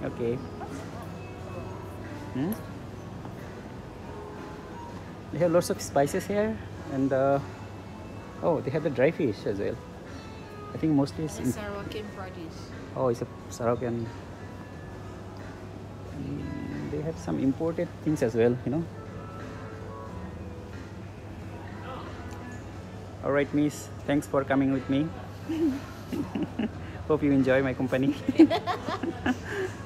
Okay. Hmm? They have lots of spices here, and oh, they have the dry fish as well. I think mostly it's Sarawakian produce. oh, it's a Sarawakian. They have some imported things as well, you know. All right, Miss. Thanks for coming with me. Hope you enjoy my company.